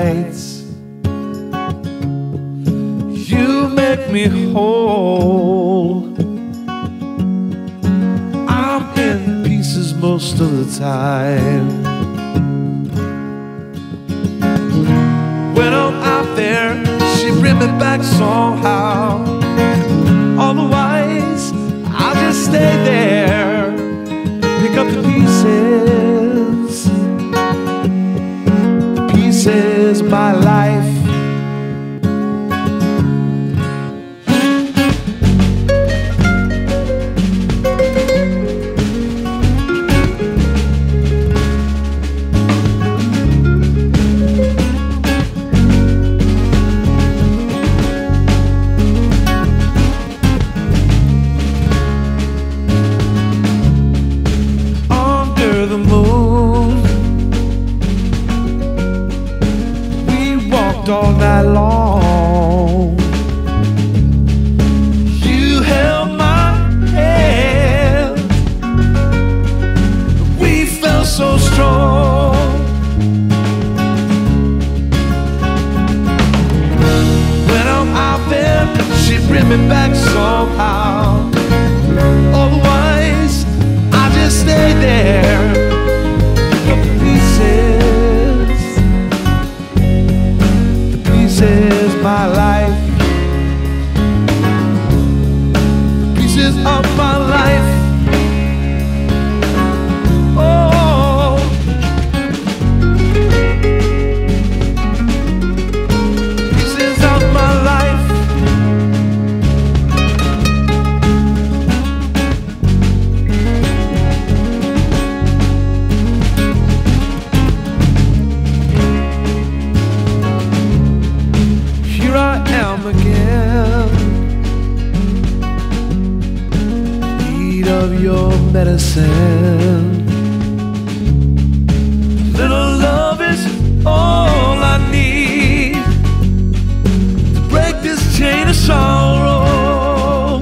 nights. You make me whole. I'm in pieces most of the time. When I'm out there, she brings me back somehow. Otherwise, I'll just stay there, pick up the pieces of my life. The moon, we walked all night long. You held my hand, we felt so strong. When I'm out there, she brings me back somehow. Otherwise, I just stay there. The pieces, my life. The pieces of my life. Oh, pieces of my life. Here I am again, need of your medicine. Little love is all I need to break this chain of sorrow.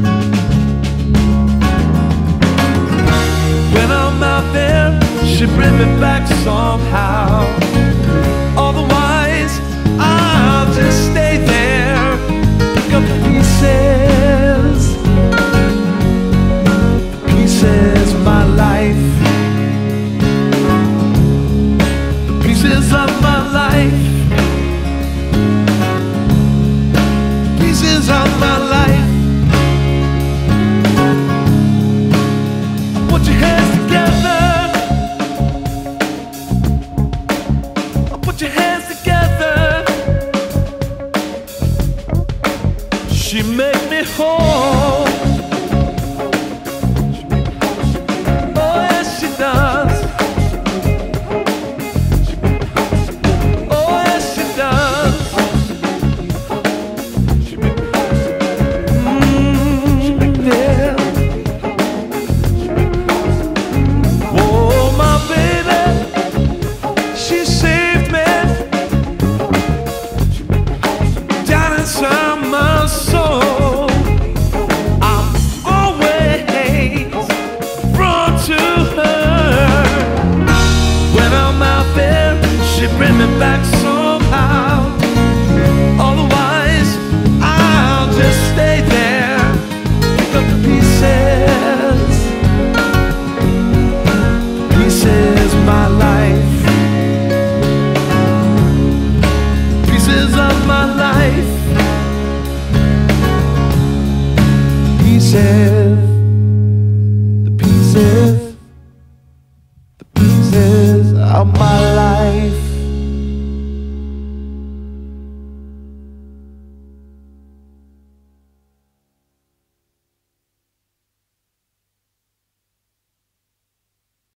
When I'm out there, she brings me back somehow. Otherwise, I'll just stay there, pick up the pieces of my life, the pieces of my life, pieces of my life. Put your hands together, put your hands together. She make me whole. Oh yes, she does. Oh yes, she does. Yeah. Oh my baby, she saved me down inside my soul. I'm always drawn to her. When I'm out there, she brings me back somehow. Otherwise, I'll just stay there, pick up the pieces of my life, pieces of my life. Pieces